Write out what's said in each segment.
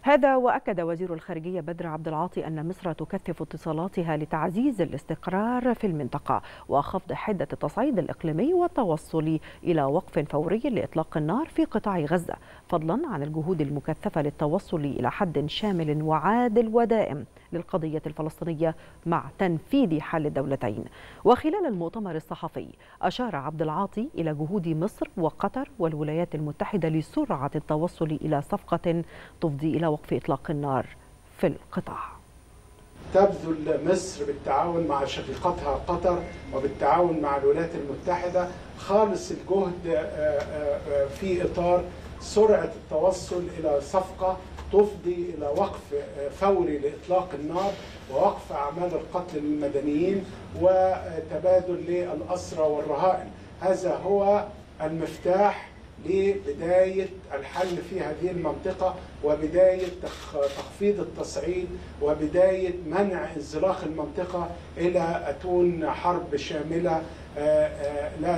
هذا وأكد وزير الخارجية بدر عبد العاطي أن مصر تكثف اتصالاتها لتعزيز الاستقرار في المنطقة وخفض حدة التصعيد الإقليمي والتوصل إلى وقف فوري لإطلاق النار في قطاع غزة، فضلا عن الجهود المكثفة للتوصل إلى حد شامل وعادل ودائم للقضية الفلسطينية مع تنفيذ حل الدولتين. وخلال المؤتمر الصحفي أشار عبد العاطي إلى جهود مصر وقطر والولايات المتحدة لسرعة التوصل إلى صفقة تفضي إلى وقف إطلاق النار في القطاع. تبذل مصر بالتعاون مع شقيقتها قطر وبالتعاون مع الولايات المتحدة خالص الجهد في إطار سرعة التوصل إلى صفقة تفضي إلى وقف فوري لإطلاق النار ووقف أعمال القتل للمدنيين وتبادل للأسرى والرهائن. هذا هو المفتاح لبداية الحل في هذه المنطقة وبداية تخفيض التصعيد وبداية منع انزلاق المنطقة إلى أتون حرب شاملة لا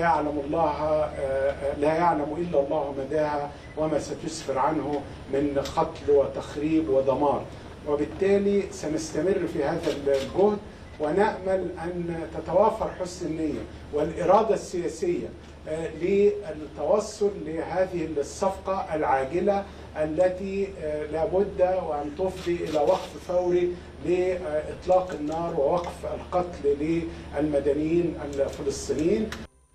يعلم إلا الله مداها وما ستسفر عنه من قتل وتخريب ودمار. وبالتالي سنستمر في هذا الجهد ونأمل أن تتوافر حسن النية والإرادة السياسية للتوصل لهذه الصفقة العاجلة التي لابد وأن تفضي إلى وقف فوري لإطلاق النار ووقف القتل للمدنيين الفلسطينيين.